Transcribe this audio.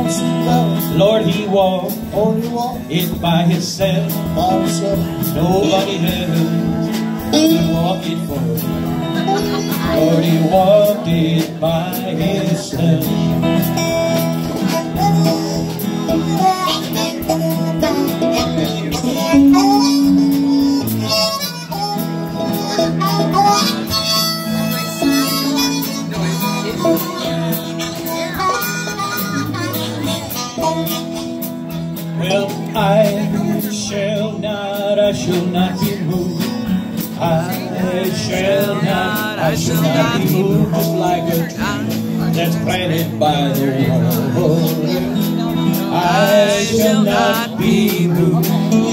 Lord, he walked it by himself. Nobody else could walk it for him. Lord, he walked it by himself. Well, I shall not be moved. I shall not be moved. Just like a tree that's planted by the water. I shall not be moved.